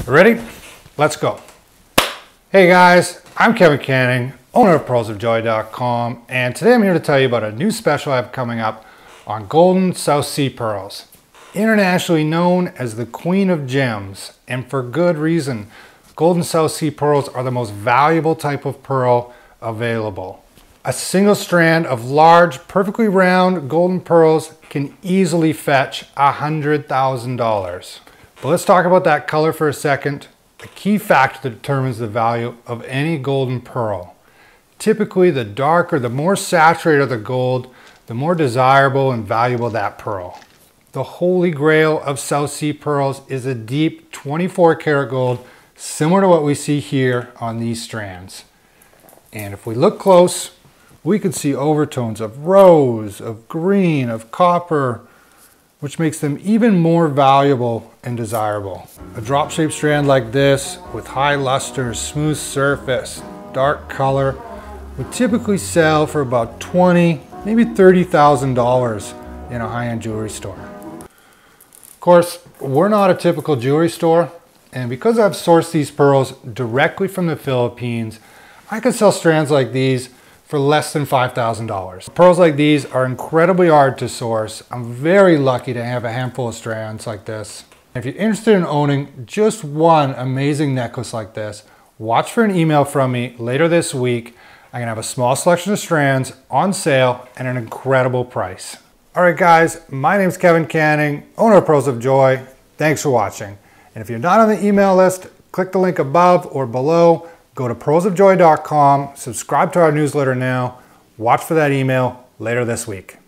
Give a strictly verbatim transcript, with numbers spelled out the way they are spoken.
Ready? Let's go. Hey guys, I'm Kevin Canning, owner of pearls of joy dot com, and today I'm here to tell you about a new special I have coming up on golden South Sea pearls. Internationally known as the Queen of Gems, and for good reason. Golden South Sea pearls are the most valuable type of pearl available. A single strand of large, perfectly round golden pearls can easily fetch one hundred thousand dollars. But let's talk about that color for a second. A key factor that determines the value of any golden pearl. Typically, the darker, the more saturated the gold, the more desirable and valuable that pearl. The holy grail of South Sea pearls is a deep twenty-four karat gold, similar to what we see here on these strands. And if we look close, we can see overtones of rose, of green, of copper, which makes them even more valuable and desirable. A drop-shaped strand like this, with high luster, smooth surface, dark color, would typically sell for about twenty, maybe thirty thousand dollars in a high-end jewelry store. Of course, we're not a typical jewelry store, and because I've sourced these pearls directly from the Philippines, I could sell strands like these for less than five thousand dollars. Pearls like these are incredibly hard to source. I'm very lucky to have a handful of strands like this. If you're interested in owning just one amazing necklace like this, watch for an email from me later this week. I'm gonna have a small selection of strands on sale at an incredible price. All right guys, my name's Kevin Canning, owner of Pearls of Joy. Thanks for watching. And if you're not on the email list, click the link above or below. Go to pearls of joy dot com, subscribe to our newsletter now, watch for that email later this week.